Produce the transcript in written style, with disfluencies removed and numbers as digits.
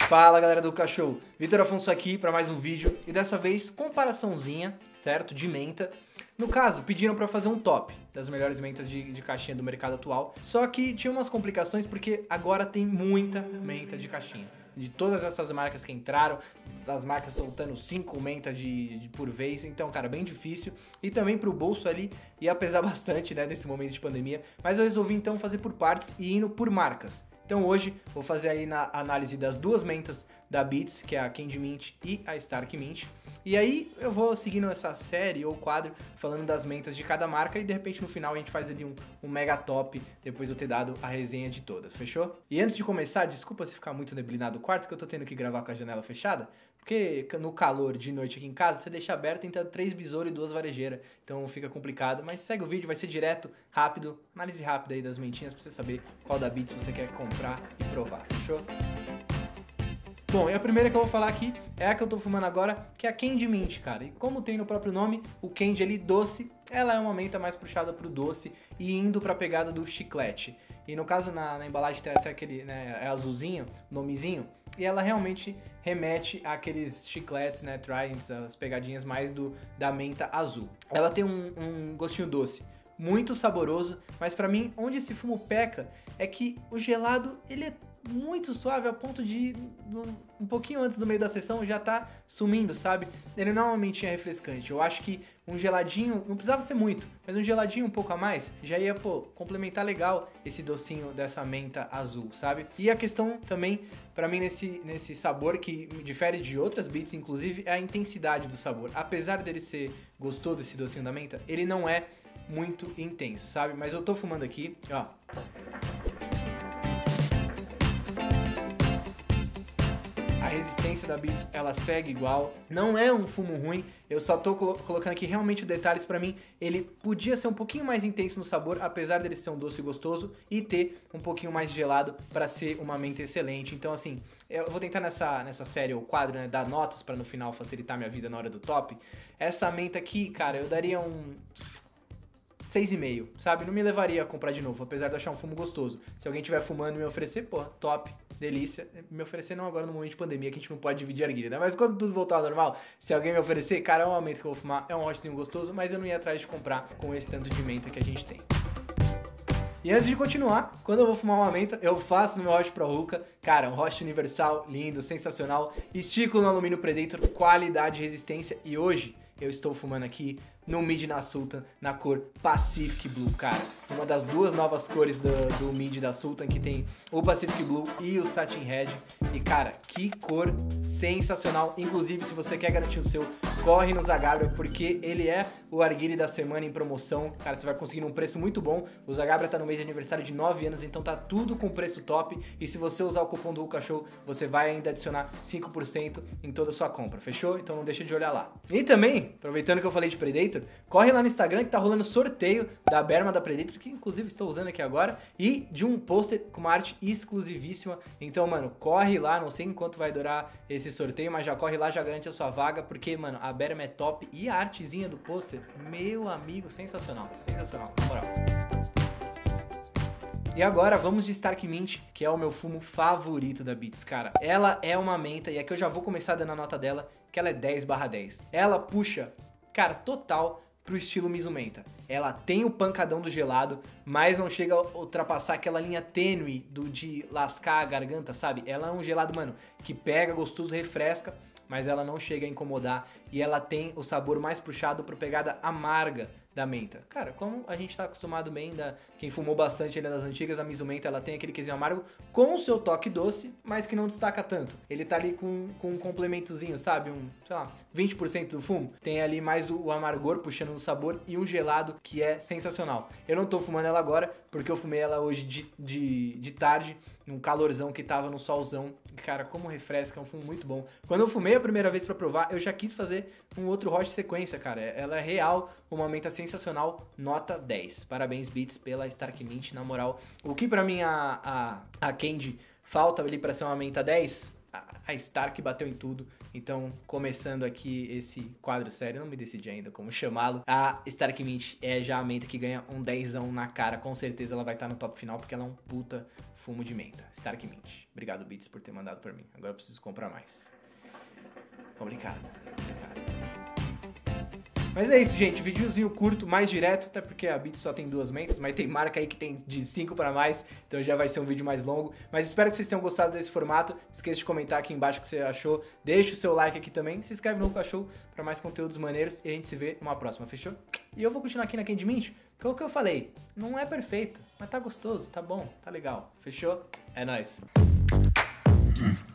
Fala galera do Cachorro, Vitor Afonso aqui para mais um vídeo e dessa vez comparaçãozinha, certo, de menta. No caso, pediram para fazer um top das melhores mentas de caixinha do mercado atual, só que tinha umas complicações porque agora tem muita menta de caixinha. De todas essas marcas que entraram, as marcas soltando 5 mentas por vez, então, cara, bem difícil. E também pro bolso ali ia pesar bastante, né, nesse momento de pandemia. Mas eu resolvi então fazer por partes e indo por marcas. Então hoje vou fazer aí na análise das duas mentas da Beats, que é a Candy Mint e a Stark Mint. E aí eu vou seguindo essa série ou quadro falando das mentas de cada marca e de repente no final a gente faz ali um mega top depois de eu ter dado a resenha de todas, fechou? E antes de começar, desculpa se ficar muito neblinado o quarto, que eu tô tendo que gravar com a janela fechada, porque no calor de noite aqui em casa, você deixa aberto, entra 3 besouros e 2 varejeiras, então fica complicado, mas segue o vídeo, vai ser direto, rápido, análise rápida aí das mentinhas pra você saber qual da Beats você quer comprar e provar, fechou? Bom, e a primeira que eu vou falar aqui é a que eu tô fumando agora, que é a Candy Mint, cara. E como tem no próprio nome, o Candy ali doce, ela é uma menta mais puxada pro doce e indo pra pegada do chiclete. E no caso, na embalagem tem até aquele, né, é azulzinho, nomezinho, e ela realmente remete àqueles chicletes, né, Tridents, as pegadinhas mais da menta azul. Ela tem um gostinho doce, muito saboroso, mas pra mim, onde esse fumo peca é que o gelado, ele é muito suave a ponto de, um pouquinho antes do meio da sessão, já tá sumindo, sabe? Ele não é uma mentinha refrescante. Eu acho que um geladinho, não precisava ser muito, mas um geladinho um pouco a mais, já ia, complementar legal esse docinho dessa menta azul, sabe? E a questão também, pra mim, nesse sabor, que difere de outras Beats, inclusive, é a intensidade do sabor. Apesar dele ser gostoso, esse docinho da menta, ele não é muito intenso, sabe? Mas eu tô fumando aqui, ó. A resistência da Beats, ela segue igual, não é um fumo ruim, eu só tô colocando aqui realmente os detalhes pra mim, ele podia ser um pouquinho mais intenso no sabor, apesar dele ser um doce gostoso e ter um pouquinho mais gelado pra ser uma menta excelente. Então assim, eu vou tentar nessa série ou quadro, né, dar notas pra no final facilitar minha vida na hora do top. Essa menta aqui, cara, eu daria um 6,5, sabe? Não me levaria a comprar de novo, apesar de eu achar um fumo gostoso. Se alguém estiver fumando e me oferecer, top, delícia. Me oferecer não agora no momento de pandemia, que a gente não pode dividir arguilha, né? Mas quando tudo voltar ao normal, se alguém me oferecer, cara, é um aumento que eu vou fumar, é um rochezinho gostoso, mas eu não ia atrás de comprar com esse tanto de menta que a gente tem. E antes de continuar, quando eu vou fumar uma menta, eu faço no meu Roche Pro Hookah, cara, um Roche universal, lindo, sensacional, estículo no alumínio Predator, qualidade e resistência, e hoje eu estou fumando aqui no Midnight Sultan na cor Pacific Blue, cara. Uma das duas novas cores do Mid da Sultan, que tem o Pacific Blue e o Satin Red. E cara, que cor sensacional. Inclusive, se você quer garantir o seu, corre no Zagabra, porque ele é o arguile da semana em promoção. Cara, você vai conseguir num preço muito bom. O Zagabra tá no mês de aniversário de 9 anos, então tá tudo com preço top. E se você usar o cupom do Hookah Show, você vai ainda adicionar 5% em toda a sua compra, fechou? Então não deixa de olhar lá. E também, aproveitando que eu falei de Predator, corre lá no Instagram que tá rolando sorteio da berma da Predator, que inclusive estou usando aqui agora, e de um pôster com uma arte exclusivíssima. Então, mano, corre lá, não sei enquanto vai durar esse sorteio, mas já corre lá, já garante a sua vaga, porque, mano, a berma é top e a artezinha do pôster, meu amigo, sensacional, sensacional, na moral. E agora vamos de Stark Mint, que é o meu fumo favorito da Beats, cara. Ela é uma menta, e aqui eu já vou começar dando a nota dela, que ela é 10/10. Ela puxa, cara, total pro estilo Mizumenta. Ela tem o pancadão do gelado, mas não chega a ultrapassar aquela linha tênue de lascar a garganta, sabe? Ela é um gelado, mano, que pega, gostoso, refresca, mas ela não chega a incomodar e ela tem o sabor mais puxado pro pegada amarga da menta. Cara, como a gente tá acostumado bem, quem fumou bastante ali das antigas, a Mizumenta, ela tem aquele quesinho amargo com o seu toque doce, mas que não destaca tanto. Ele tá ali com um complementozinho, sabe? Sei lá, 20% do fumo. Tem ali mais o amargor puxando no sabor e um gelado que é sensacional. Eu não tô fumando ela agora, porque eu fumei ela hoje de tarde, num calorzão que tava no solzão. Cara, como refresca, é um fumo muito bom. Quando eu fumei a primeira vez pra provar, eu já quis fazer um outro Roche sequência, cara. Ela é real, uma menta sensacional, nota 10. Parabéns, Beats, pela Stark Mint, na moral. O que pra mim a Candy falta ali pra ser uma menta 10, a Stark bateu em tudo. Então, começando aqui esse quadro sério, não me decidi ainda como chamá-lo. A Stark Mint é já a menta que ganha um 10ão na cara. Com certeza ela vai estar no top final, porque ela é um puta fumo de menta. Stark Mint. Obrigado, Beats, por ter mandado pra mim. Agora eu preciso comprar mais. Complicado. Mas é isso, gente. Videozinho curto, mais direto, até porque a Beats só tem 2 mentas, mas tem marca aí que tem de 5 para mais, então já vai ser um vídeo mais longo. Mas espero que vocês tenham gostado desse formato. Não esqueça de comentar aqui embaixo o que você achou. Deixa o seu like aqui também. Se inscreve no Cachorro para mais conteúdos maneiros e a gente se vê numa próxima, fechou? E eu vou continuar aqui na Candy Mint, que é o que eu falei. Não é perfeito, mas tá gostoso, tá bom, tá legal. Fechou? É nóis.